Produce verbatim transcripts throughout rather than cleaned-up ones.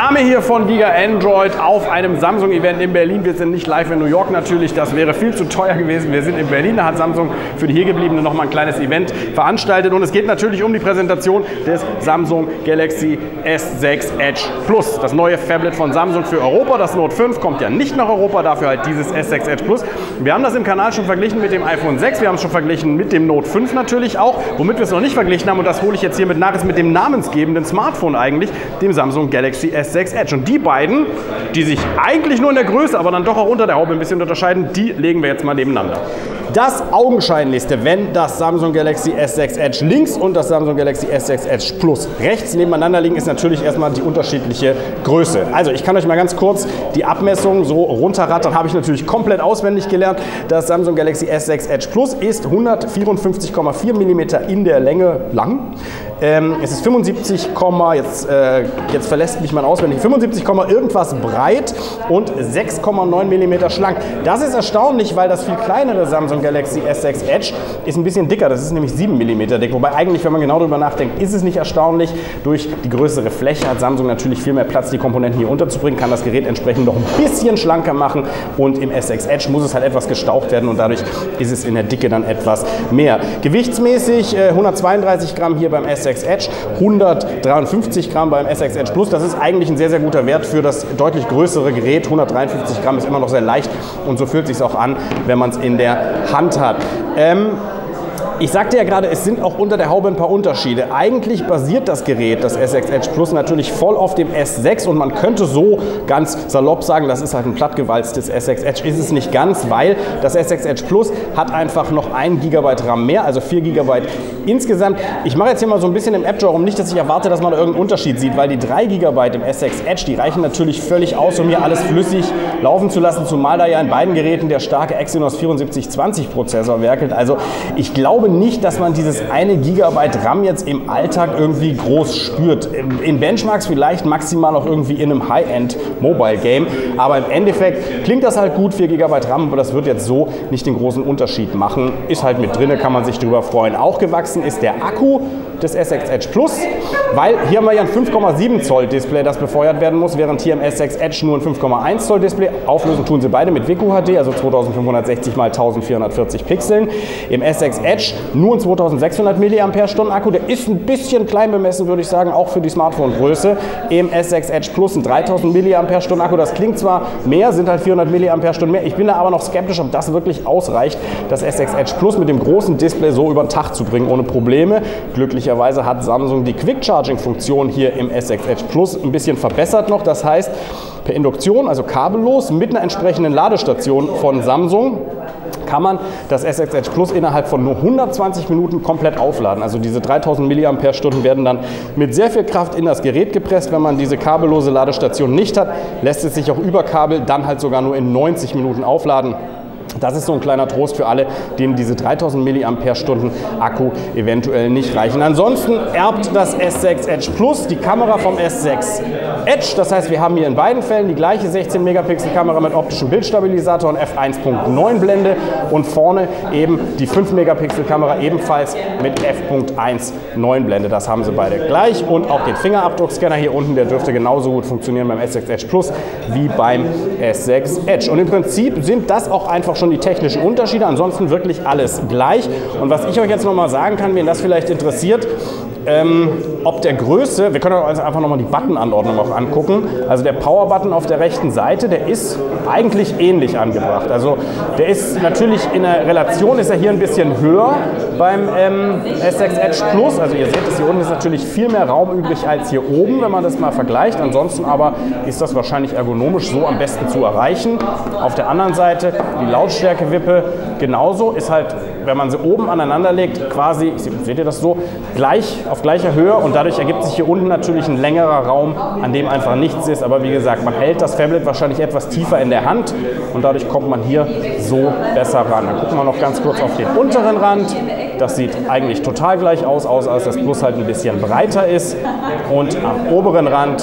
Name hier von Giga Android auf einem Samsung-Event in Berlin. Wir sind nicht live in New York natürlich, das wäre viel zu teuer gewesen. Wir sind in Berlin, da hat Samsung für die Hiergebliebenen nochmal ein kleines Event veranstaltet. Und es geht natürlich um die Präsentation des Samsung Galaxy S sechs Edge Plus. Das neue Phablet von Samsung für Europa. Das Note fünf kommt ja nicht nach Europa, dafür halt dieses S sechs Edge Plus. Wir haben das im Kanal schon verglichen mit dem iPhone sechs. Wir haben es schon verglichen mit dem Note fünf natürlich auch. Womit wir es noch nicht verglichen haben, und das hole ich jetzt hier mit nach, ist mit dem namensgebenden Smartphone eigentlich, dem Samsung Galaxy S sechs Edge. Und die beiden, die sich eigentlich nur in der Größe, aber dann doch auch unter der Haube ein bisschen unterscheiden, die legen wir jetzt mal nebeneinander. Das augenscheinlichste, wenn das Samsung Galaxy S sechs Edge links und das Samsung Galaxy S sechs Edge Plus rechts nebeneinander liegen, ist natürlich erstmal die unterschiedliche Größe. Also ich kann euch mal ganz kurz die Abmessung so runterrattern, habe ich natürlich komplett auswendig gelernt. Das Samsung Galaxy S sechs Edge Plus ist hundertvierundfünfzig Komma vier Millimeter in der Länge lang. Ähm, es ist fünfundsiebzig, jetzt, äh, jetzt verlässt mich mein auswendig, fünfundsiebzig, irgendwas breit und sechs Komma neun Millimeter schlank. Das ist erstaunlich, weil das viel kleinere Samsung Galaxy S sechs Edge ist ein bisschen dicker, das ist nämlich sieben Millimeter dick. Wobei eigentlich, wenn man genau darüber nachdenkt, ist es nicht erstaunlich. Durch die größere Fläche hat Samsung natürlich viel mehr Platz, die Komponenten hier unterzubringen, kann das Gerät entsprechend noch ein bisschen schlanker machen und im S sechs Edge muss es halt etwas gestaucht werden und dadurch ist es in der Dicke dann etwas mehr. Gewichtsmäßig äh, hundertzweiunddreißig Gramm hier beim S sechs Edge, hundertdreiundfünfzig Gramm beim S sechs Edge Plus. Das ist eigentlich ein sehr, sehr guter Wert für das deutlich größere Gerät. hundertdreiundfünfzig Gramm ist immer noch sehr leicht und so fühlt es sich auch an, wenn man es in der Hand hat. Ähm, Ich sagte ja gerade, es sind auch unter der Haube ein paar Unterschiede. Eigentlich basiert das Gerät, das S sechs Edge Plus, natürlich voll auf dem S sechs und man könnte so ganz salopp sagen, das ist halt ein plattgewalztes S sechs Edge. Ist es nicht ganz, weil das S sechs Edge Plus hat einfach noch ein Gigabyte RAM mehr, also vier Gigabyte insgesamt. Ich mache jetzt hier mal so ein bisschen im App Drawer rum, nicht, dass ich erwarte, dass man da irgendeinen Unterschied sieht, weil die drei Gigabyte im S sechs Edge, die reichen natürlich völlig aus, um hier alles flüssig laufen zu lassen, zumal da ja in beiden Geräten der starke Exynos vierundsiebzig zwanzig Prozessor werkelt. Also ich glaube nicht, dass man dieses eine Gigabyte RAM jetzt im Alltag irgendwie groß spürt. In Benchmarks vielleicht maximal auch irgendwie in einem High-End-Mobile-Game, aber im Endeffekt klingt das halt gut, vier Gigabyte RAM, aber das wird jetzt so nicht den großen Unterschied machen. Ist halt mit drin, kann man sich drüber freuen. Auch gewachsen ist der Akku des S sechs Edge Plus, weil hier haben wir ja ein fünf Komma sieben Zoll Display, das befeuert werden muss, während hier im S sechs Edge nur ein fünf Komma eins Zoll Display. Auflösen tun sie beide mit W Q H D, also zweitausendfünfhundertsechzig mal eintausendvierhundertvierzig Pixeln. Im S sechs Edge nur ein zweitausendsechshundert Milliampere-Stunden Akku, der ist ein bisschen klein bemessen, würde ich sagen, auch für die Smartphone-Größe. Im S sechs Edge Plus ein dreitausend Milliampere-Stunden Akku, das klingt zwar mehr, sind halt vierhundert Milliampere-Stunden mehr. Ich bin da aber noch skeptisch, ob das wirklich ausreicht, das S sechs Edge Plus mit dem großen Display so über den Tag zu bringen, ohne Probleme. Glücklicherweise hat Samsung die Quick-Charging-Funktion hier im S sechs Edge Plus ein bisschen verbessert noch. Das heißt, per Induktion, also kabellos, mit einer entsprechenden Ladestation von Samsung, kann man das S sechs Edge Plus innerhalb von nur hundertzwanzig Minuten komplett aufladen. Also diese dreitausend Milliampere-Stunden werden dann mit sehr viel Kraft in das Gerät gepresst. Wenn man diese kabellose Ladestation nicht hat, lässt es sich auch über Kabel dann halt sogar nur in neunzig Minuten aufladen. Das ist so ein kleiner Trost für alle, denen diese dreitausend Milliampere-Stunden Akku eventuell nicht reichen. Ansonsten erbt das S sechs Edge Plus die Kamera vom S sechs Edge. Das heißt, wir haben hier in beiden Fällen die gleiche sechzehn Megapixel Kamera mit optischem Bildstabilisator und F eins Punkt neun Blende und vorne eben die fünf Megapixel Kamera ebenfalls mit F eins Punkt neun Blende. Das haben sie beide gleich und auch den Fingerabdruckscanner hier unten, der dürfte genauso gut funktionieren beim S sechs Edge Plus wie beim S sechs Edge. Und im Prinzip sind das auch einfach schon die technischen Unterschiede, ansonsten wirklich alles gleich. Und was ich euch jetzt noch mal sagen kann, wen das vielleicht interessiert, ähm, ob der Größe, wir können uns einfach noch mal die Button-Anordnung auch angucken. Also der Power-Button auf der rechten Seite, der ist eigentlich ähnlich angebracht. Also der ist natürlich in der Relation, ist er hier ein bisschen höher beim ähm, S sechs Edge Plus. Also ihr seht es, hier unten ist natürlich viel mehr Raum übrig als hier oben, wenn man das mal vergleicht. Ansonsten aber ist das wahrscheinlich ergonomisch so am besten zu erreichen. Auf der anderen Seite die Lautstärkewippe genauso, ist halt, wenn man sie oben aneinander legt, quasi, seht ihr das so, gleich auf gleicher Höhe und dadurch ergibt sich hier unten natürlich ein längerer Raum, an dem einfach nichts ist. Aber wie gesagt, man hält das Phablet wahrscheinlich etwas tiefer in der Hand und dadurch kommt man hier so besser ran. Dann gucken wir noch ganz kurz auf den unteren Rand. Das sieht eigentlich total gleich aus, außer dass das Plus halt ein bisschen breiter ist. Und am oberen Rand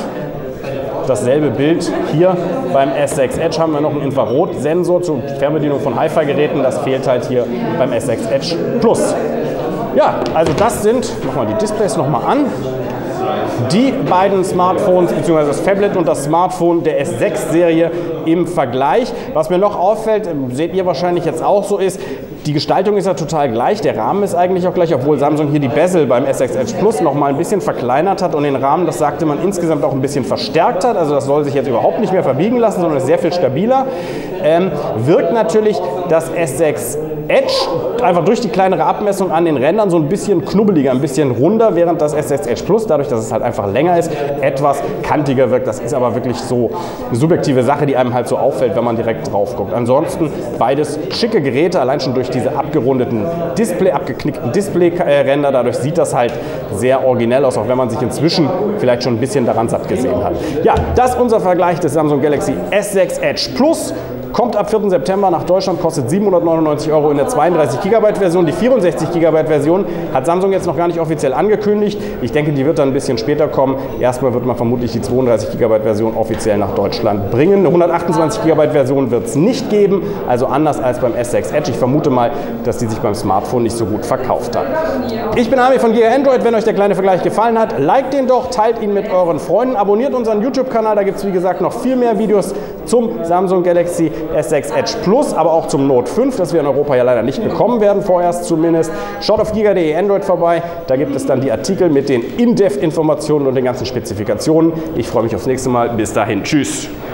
dasselbe Bild. Hier beim S sechs Edge haben wir noch einen Infrarotsensor zur Fernbedienung von Hi-Fi-Geräten. Das fehlt halt hier beim S sechs Edge Plus. Ja, also das sind, machen wir die Displays nochmal an. die beiden Smartphones bzw. das Phablet und das Smartphone der S sechs Serie im Vergleich. Was mir noch auffällt, seht ihr wahrscheinlich jetzt auch so, ist, die Gestaltung ist ja total gleich, der Rahmen ist eigentlich auch gleich, obwohl Samsung hier die Bezel beim S sechs Edge Plus noch mal ein bisschen verkleinert hat und den Rahmen, das sagte man, insgesamt auch ein bisschen verstärkt hat. Also das soll sich jetzt überhaupt nicht mehr verbiegen lassen, sondern ist sehr viel stabiler. Ähm, wirkt natürlich das S sechs Edge einfach durch die kleinere Abmessung an den Rändern so ein bisschen knubbeliger, ein bisschen runder, während das S sechs Edge Plus, dadurch, dass es halt einfach länger ist, etwas kantiger wirkt. Das ist aber wirklich so eine subjektive Sache, die einem halt so auffällt, wenn man direkt drauf guckt. Ansonsten beides schicke Geräte, allein schon durch diese abgerundeten Display, abgeknickten Display-Ränder. Dadurch sieht das halt sehr originell aus, auch wenn man sich inzwischen vielleicht schon ein bisschen daran satt gesehen hat. Ja, das ist unser Vergleich des Samsung Galaxy S sechs Edge Plus. Kommt ab vierten September nach Deutschland, kostet siebenhundertneunundneunzig Euro in der zweiunddreißig Gigabyte Version. Die vierundsechzig Gigabyte Version hat Samsung jetzt noch gar nicht offiziell angekündigt. Ich denke, die wird dann ein bisschen später kommen. Erstmal wird man vermutlich die zweiunddreißig Gigabyte Version offiziell nach Deutschland bringen. Eine hundertachtundzwanzig Gigabyte Version wird es nicht geben, also anders als beim S sechs Edge. Ich vermute mal, dass die sich beim Smartphone nicht so gut verkauft hat. Ich bin Armin von Giga Android. Wenn euch der kleine Vergleich gefallen hat, liked den doch, teilt ihn mit euren Freunden, abonniert unseren YouTube-Kanal. Da gibt es, wie gesagt, noch viel mehr Videos zum Samsung Galaxy S sechs Edge Plus, aber auch zum Note fünf, das wir in Europa ja leider nicht bekommen werden, vorerst zumindest. Schaut auf giga punkt de Android vorbei, da gibt es dann die Artikel mit den In-Depth-Informationen und den ganzen Spezifikationen. Ich freue mich aufs nächste Mal. Bis dahin, tschüss.